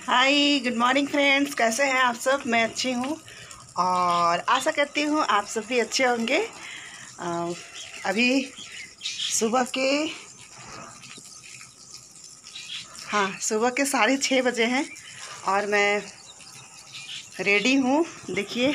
हाय, good morning friends. कैसे हैं आप सब? मैं अच्छी हूँ और आशा करती हूँ आप सब भी अच्छे होंगे। अभी सुबह के 6:30 बजे हैं और मैं रेडी हूँ। देखिए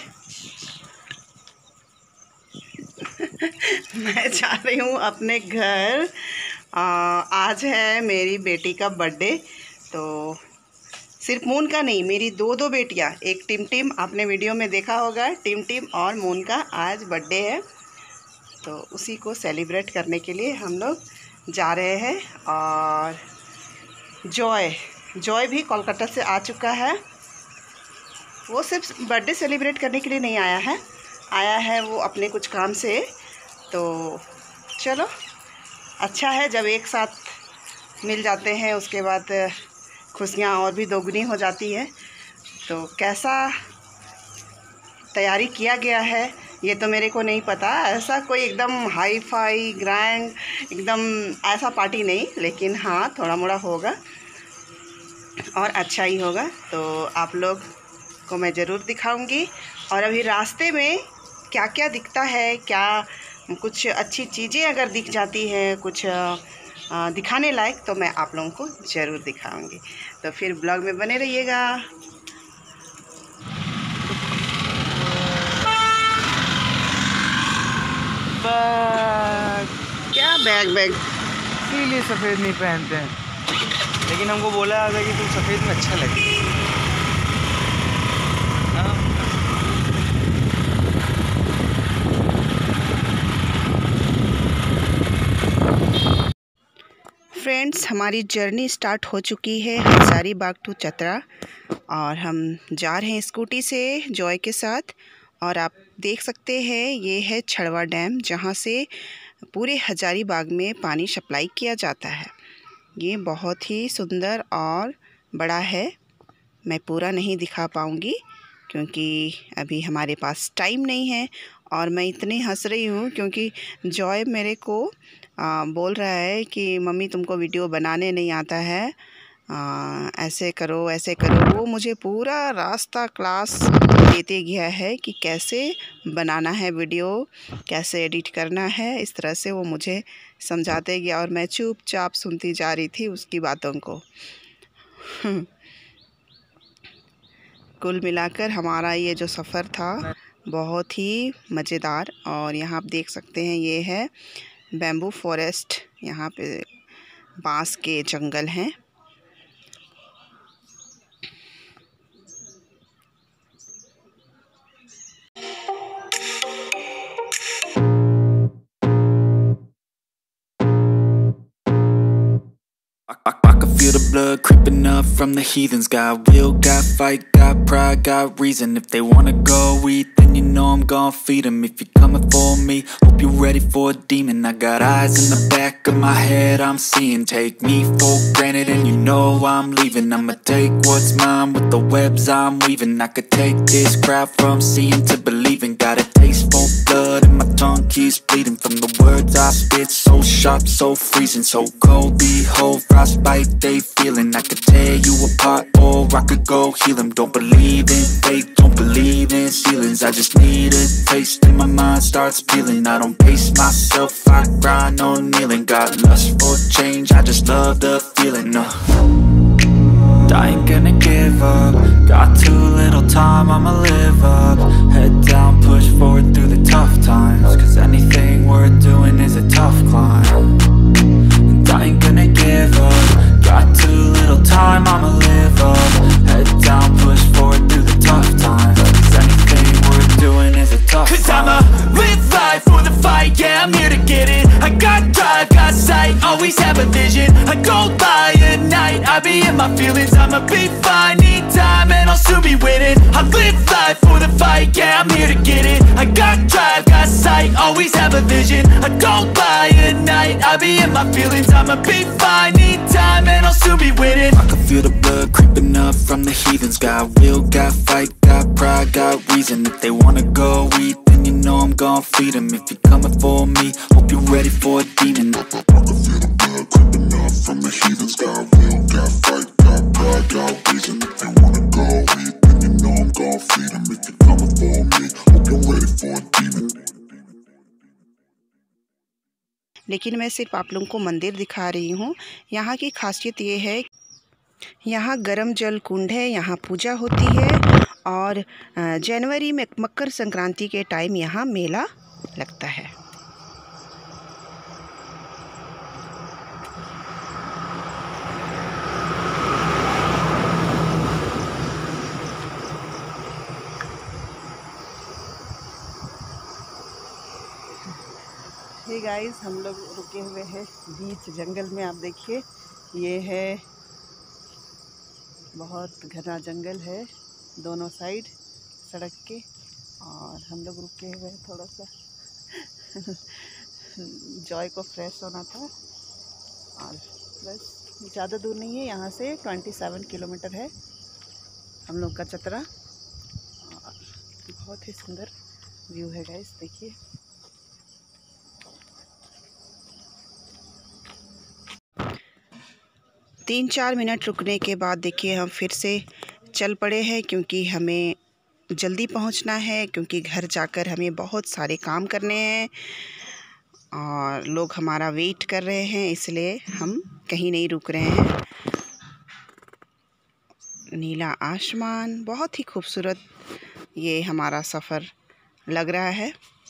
मैं जा रही हूँ अपने घर। आज है मेरी बेटी का बर्थडे। तो सिर्फ मून का नहीं, मेरी दो बेटियां, एक टिम आपने वीडियो में देखा होगा, टिम और मून का आज बर्थडे है। तो उसी को सेलिब्रेट करने के लिए हम लोग जा रहे हैं। और जॉय भी कोलकाता से आ चुका है। वो सिर्फ बर्थडे सेलिब्रेट करने के लिए नहीं आया है वो अपने कुछ काम से। तो चलो, अच्छा है जब एक साथ मिल जाते हैं, उसके बाद खुशियाँ और भी दोगुनी हो जाती है। तो कैसा तैयारी किया गया है ये तो मेरे को नहीं पता। ऐसा कोई एकदम हाई फाई ग्रैंड एकदम ऐसा पार्टी नहीं, लेकिन हाँ थोड़ा मोड़ा होगा और अच्छा ही होगा। तो आप लोग को मैं ज़रूर दिखाऊंगी। और अभी रास्ते में क्या क्या दिखता है, क्या कुछ अच्छी चीज़ें अगर दिख जाती हैं, कुछ दिखाने लायक, तो मैं आप लोगों को ज़रूर दिखाऊंगी। तो फिर ब्लॉग में बने रहिएगा। क्या बैग इसीलिए सफ़ेद नहीं पहनते हैं, लेकिन हमको बोला था कि तुम सफ़ेद में अच्छा लगे। फ्रेंड्स, हमारी जर्नी स्टार्ट हो चुकी है हजारीबाग टू चतरा और हम जा रहे हैं स्कूटी से जॉय के साथ। और आप देख सकते हैं ये है छड़वा डैम, जहाँ से पूरे हजारीबाग में पानी सप्लाई किया जाता है। ये बहुत ही सुंदर और बड़ा है। मैं पूरा नहीं दिखा पाऊँगी क्योंकि अभी हमारे पास टाइम नहीं है। और मैं इतनी हंस रही हूँ क्योंकि जॉय मेरे को बोल रहा है कि मम्मी तुमको वीडियो बनाने नहीं आता है, ऐसे करो ऐसे करो। वो मुझे पूरा रास्ता क्लास देते गया है कि कैसे बनाना है वीडियो, कैसे एडिट करना है। इस तरह से वो मुझे समझाते गया और मैं चुपचाप सुनती जा रही थी उसकी बातों को। कुल मिलाकर हमारा ये जो सफ़र था बहुत ही मज़ेदार। और यहाँ आप देख सकते हैं ये है बैम्बू फॉरेस्ट, यहाँ पे बांस के जंगल हैं। I can feel the blood creeping up from the heathens. Got will, got fight, got pride, got reason. If they wanna go eat, then you know I'm gon' feed them. If you're coming for me, hope you're ready for a demon. I got eyes in the back of my head, I'm seeing. Take me for granted and you know I'm leaving. I'ma take what's mine with the webs I'm weaving. I could take this crowd from seeing to believing. Got a taste for blood and my tongue keeps bleeding. From the words I spit, so sharp, so freezing. So cold, behold, frostbite they feeling. I could tear you apart or I could go heal them. Don't believe in fate, don't believe in ceilings. I just need a taste and my mind starts peeling. I don't pace myself, I grind on kneeling. Got lust for change, I just love the feeling. I ain't gonna give up. Got too little time, I'ma live up. Head down, push forward through the tough times. Cause anything worth doing is a tough climb. And I ain't gonna give up. Got too little time, I'ma live up. Head down, push forward through the tough times. Cause anything worth doing is a tough climb. Cause I'ma live life for the fight, yeah, I'm here to get it. I got drive, got sight, always have a vision. I go by at night, I be in my feelings. I'ma be fine, need time and I'll soon be winning. I live life for the fight, yeah, I'm here to get it. I got drive, got sight, always have a vision. I go by at night, I be in my feelings. I'ma be fine, need time and I'll soon be winning. I can feel the blood creeping up from the heathens. Got will, got fight, got pride, got reason. If they wanna go eat, then you know I'm gon' feed them. If you're coming for me, hope you're ready for a demon. I can feel the blood creeping up from the heathens. Got will, got fight, got pride, got reason. If they लेकिन मैं सिर्फ आप लोगों को मंदिर दिखा रही हूँ। यहाँ की खासियत ये है, यहाँ गर्म जल कुंड है, यहाँ पूजा होती है और जनवरी में मकर संक्रांति के टाइम यहाँ मेला लगता है। हे गाइस, हम लोग रुके हुए हैं बीच जंगल में। आप देखिए, ये है बहुत घना जंगल है दोनों साइड सड़क के, और हम लोग रुके हुए हैं थोड़ा सा जॉय को फ्रेश होना था। और बस ज़्यादा दूर नहीं है, यहाँ से 27 किलोमीटर है हम लोग का चतरा। और बहुत ही सुंदर व्यू है गाइस, देखिए। तीन चार मिनट रुकने के बाद देखिए हम फिर से चल पड़े हैं, क्योंकि हमें जल्दी पहुंचना है, क्योंकि घर जाकर हमें बहुत सारे काम करने हैं और लोग हमारा वेट कर रहे हैं, इसलिए हम कहीं नहीं रुक रहे हैं। नीला आसमान, बहुत ही खूबसूरत ये हमारा सफ़र लग रहा है।